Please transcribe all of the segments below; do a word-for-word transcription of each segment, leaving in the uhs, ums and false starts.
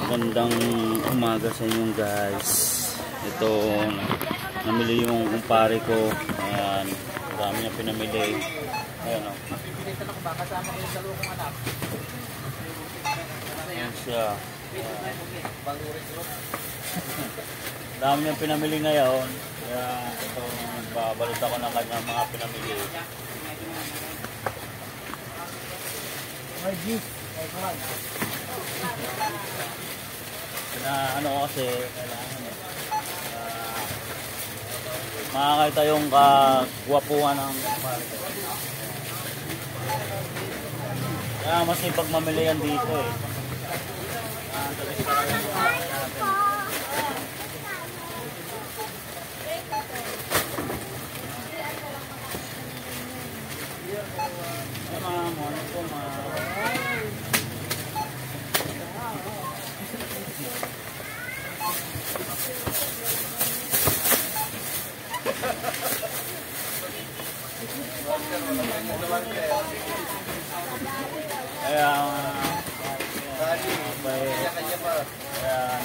Magandang umaga sa inyong guys. Ito, namili yung kumpare ko. Ayan, marami niya pinamili. Ayan o. Ayan siya. Dami niya pinamili ngayon. Kaya ito, babalot ako ng kanyang mga pinamili. Na ano ko kasi kailangan uh, makakita yung kagwapuhan ng kumpare. Kaya masipag mamili yan dito eh. Uh, Ayan. Ayan.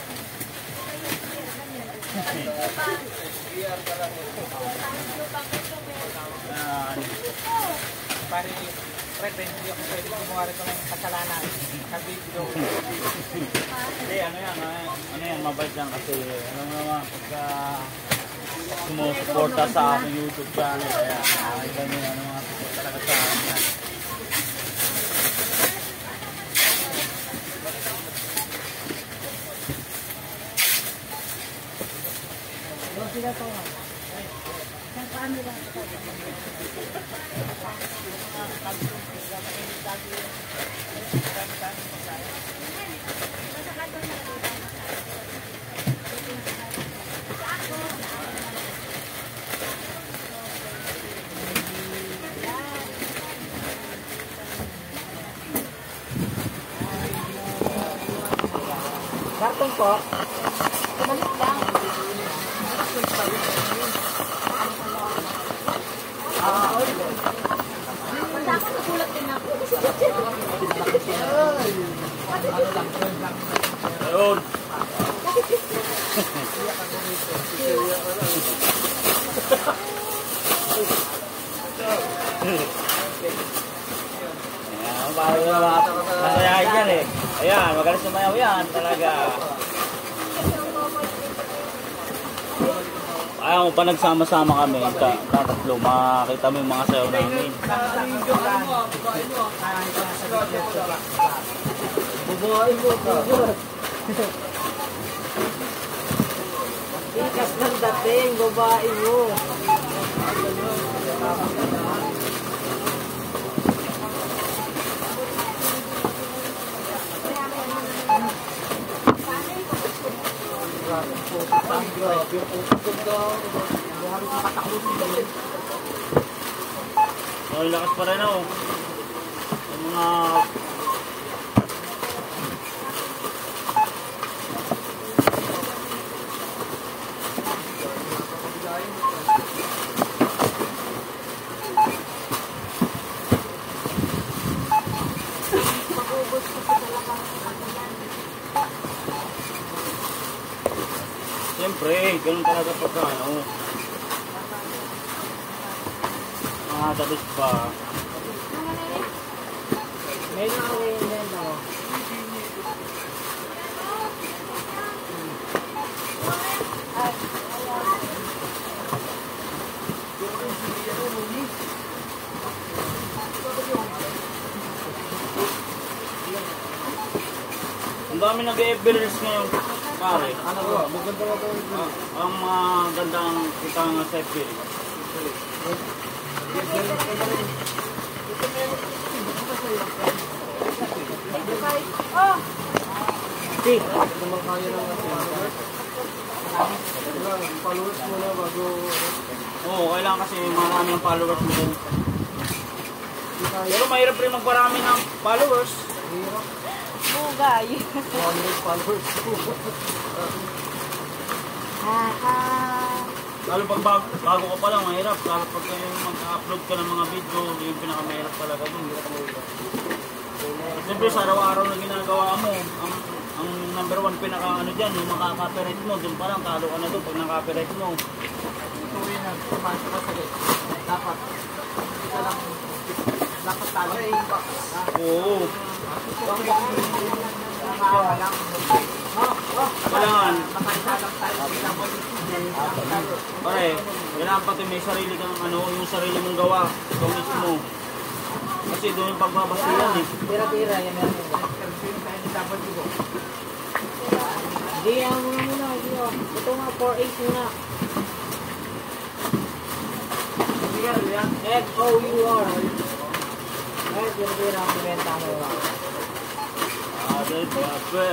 Pare, Fred, hindi ako pwede gumawa rin ng kasalanan sa video. Hindi, ano yan, ano yan, mabait yan kasi, ano naman, pagka sumusuporta sa aking YouTube channel, kaya nakakita nyo, ano mga support talaga sa akin yan. Sila to nga. Saan paano lang ito? Karton po. Malit lang. Ah, oy. Basta ako nagulat din ako. Ayun. Ayan, bago na mga masayahin yan eh. Ayan, magaling sumayaw yan talaga. Ayaw, pa nagsama-sama kami, tatatlo, makakita mo yung mga sayaw namin. Bubuhain mo, bubuhat. Ikas ng dating, bubuhain mo. Oh, lakas pa rin ako. Yung mga siyempre, ganun talaga pagka ano. Ah, tapos pa. May nakawin din ako. Ang dami nag-F B Reels ngayon, pare. Ano ba? Maganda ba ito? Ah, ang mga gandang kita nga sa F B Reels. Oh! Si! Naman kaya lang natin. Followers mo na bago... Oo, kailangan kasi marami ng followers mo din. Pero mahirap rin magparami ng followers. Hirap. Bugay. one hundred followers po. Ah, ah. Lalo pag bago, bago ka pa lang, mahirap. Lalo pag mag-upload ka ng mga video, yung pinakamahirap talaga dun. Siyempre sa araw-araw na ginagawa mo, ang, ang number one pinaka ano dyan, yung makaka-copyright mo, doon pa lang, talo ka na doon pag naka-copyright mo. Ito yun ang pumasok ka sa dapat. Ito lang, dapat talo. Oo. Maawa lang. Kailangan, Makaisalang tayo. pare, kailangan pati may sarili kang ano, yung sarili mong gawa, ikaw mismo. Kasi doon yung pagbabasihan eh. Tira-tira, yan yan. Hindi, ang muna muna. Ito nga, four eight muna. F O U R. Ay, tira-tira ang benta mo. Ada pape.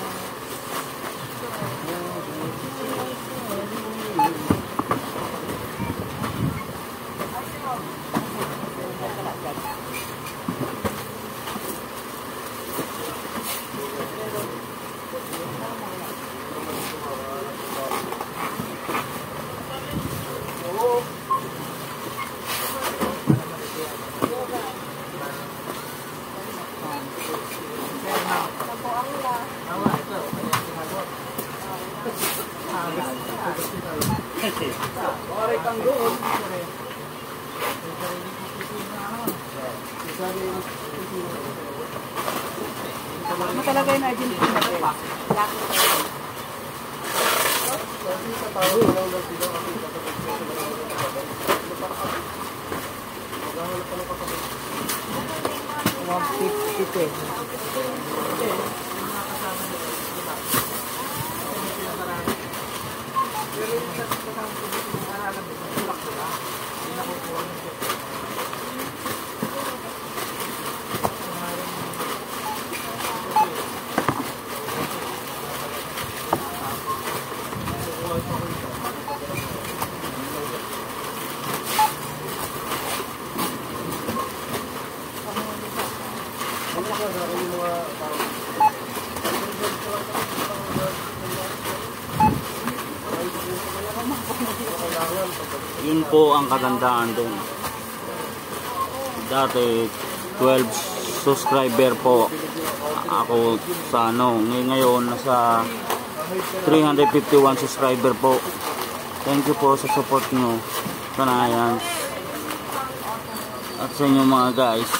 Oray kang doon. Ano talaga yung identity na pa? one fifty pesos. Pero yung sa kasama ko dito yung aralan mo, tulak ko na. Hindi na kukuha ng ito. Yun po ang kagandaan doon. Dati twelve subscriber po ako sa ano, ngayon nasa three hundred fifty-one subscriber po. Thank you po sa support nyo sa Nayan at sa inyo mga guys.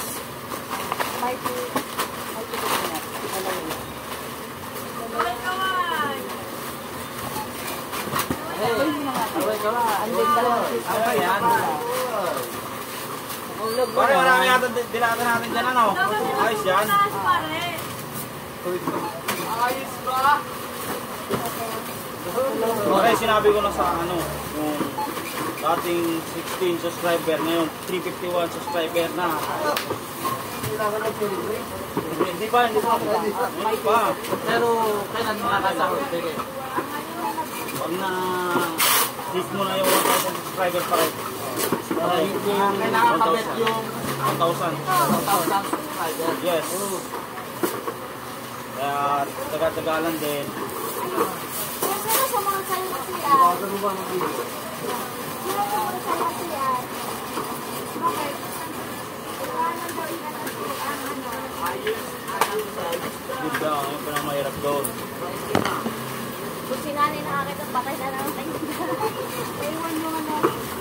Ano yan? Pare, marami yata dilata natin dyan ano? Ayos yan? Ayos ba? Okay, sinabi ko na sa ano, yung dating sixteen subscriber, ngayon three fifty-one subscriber na. Hindi pa, hindi pa. Hindi pa. Pero kailan makakasahod? Pag na hit mo na yung one thousand subscriber pa rin. Kailangan pabet yung one thousand. one thousand subscriber. Yes. Kaya taga-tagalan din. Sino sa mga kalasiyan? Sino sa mga kalasiyan? Bakit? Iwanan daw ilalasiyan ang ano. Good daw, yung pinang mahirap doon. Kung sinanay nakakita, patay na lang tayo. Ewan mo ano.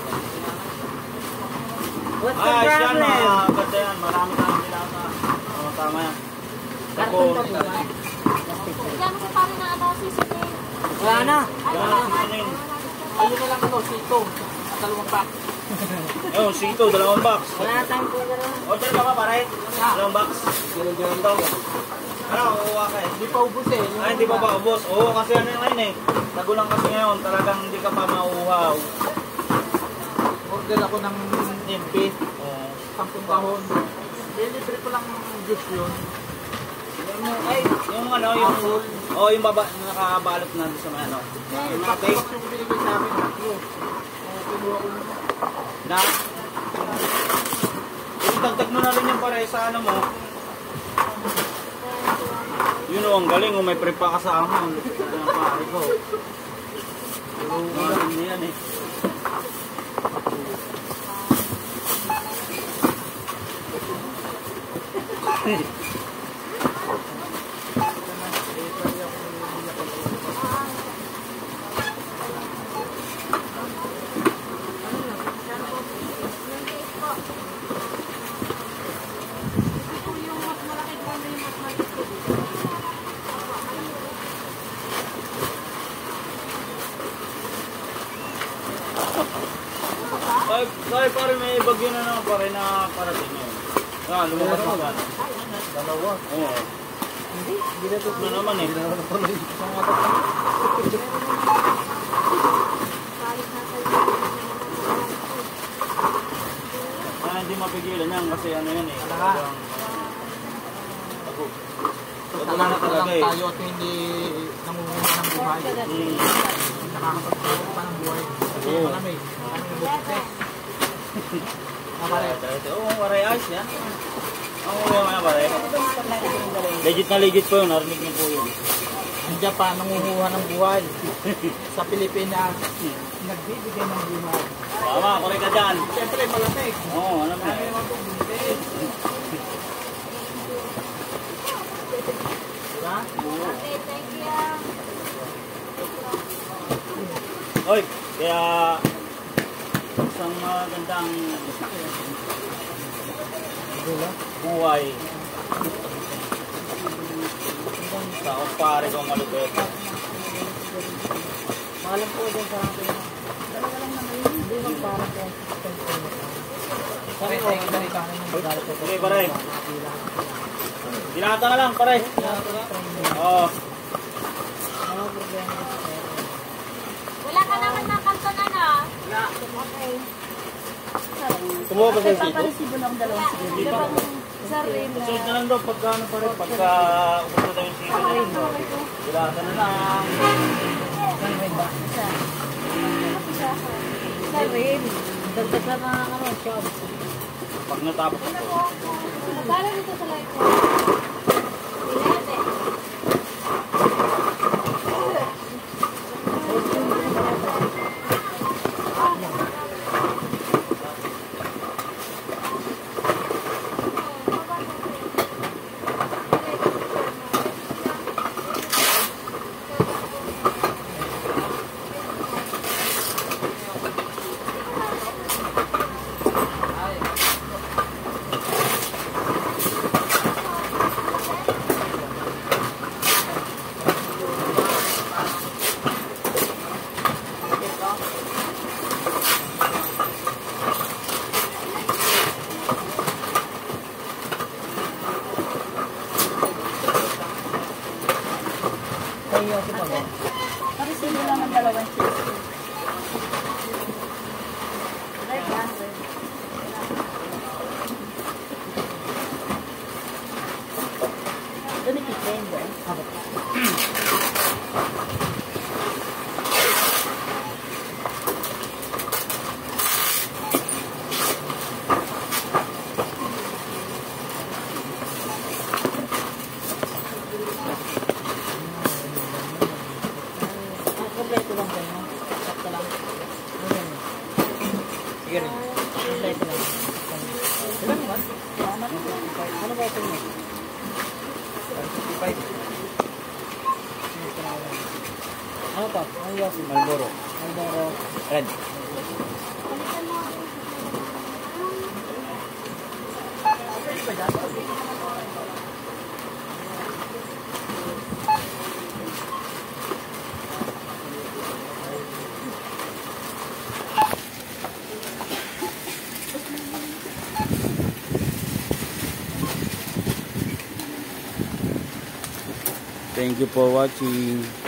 What's the Ah, yan problem? mga ganda yan. Marami kang dilata. Oo, tama yan. Karton ka po. Diyan ko pa rin na ata sisitin. Wala na. Ay, Wala wala na, na. ano yun? Ayun na lang ito, sito. Dalawang pack. Ayun, sito, dalawang box. Wala na tayong po na. Order ka ba pare? Dalawang box. Ganun-ganun daw. Ano, uuwa ka eh. Hindi pa ubus eh. Ay, hindi pa ba ubos? Oo, kasi ano yung line eh. Tagulang kasi ngayon, talagang hindi ka pa mauuhaw. Order ako ng M P. Oo. Sampung kahon. Delivery ko lang juice yun. Yung, ay, yung ano, yung, oh, yung baba, nakabalot na doon sa mga ano. Yung mga tape. Tapos yung binigay sa akin, tatlo. Uh, Kinuha ko na. Na, yung dagdag mo na rin yung pare sa ano mo. Yun o, ang galing o, may prep pa kasama. Ang lupit na ng pare ko. Tulungan niya yan eh. Pag yun na naman pare na parating yun. Ah, lumabas mo ka. Dalawa. Oo. Hindi, hindi na ito. Ano naman eh. Ah, hindi mapigilan yan kasi ano yan eh. Talagang... Ako. Wala na talaga eh. Tayo at hindi nangunguha ng buhay. Hmm. Nakakapagpapag pa ng buhay. Kasi Oo. malamig. Malamig ang bukite. Ah, pare. Oo, pare, ayos yan. Oo, yung mga pare. Legit na legit po yun, narinig niyo po yun. Ang Japan nangunguha ng buhay. Sa Pilipinas, nagbibigay ng buhay. Tama, pare ka dyan. Siyempre malamig. Oo, alam mo. Kaya naman itong bukite. Diba? Okay, thank you. Oy, kaya isang magandang buhay sa kumpare kong malupit. Malam po din sa akin. Dalawa lang naman yun. Hindi bang parang po. Pare, thank you na rin ng bagay ko. Sige, pare. Dinata na lang, pare. Oo. Ano problema sa pera? Wala ka naman ng kanto na na. Wala. Okay. Tumuha ba sa sito? Paparesibo lang dalawang siguro. Di ba? Sa rin na. Susunod na lang daw pagka ano pare, pagka upunta tayo yung sito na yun. Dinata na lang. Saan rin ba? Isa. Sa rin. Dagdag na mga ano, shop. Pag natapos ito. Para dito sa light ko. Pinete. Kayo si Pablo. Paresibo lang ng dalawang cheese. Right na. Doon ikitrain doon. Kompleto lang kayo. Sakto lang. Sige rin. Kompleto lang. Ilan naman? Ano ba ito niya? fifty-five. Ano to? Ano yung Malboro. Malboro? Red. Thank you for watching.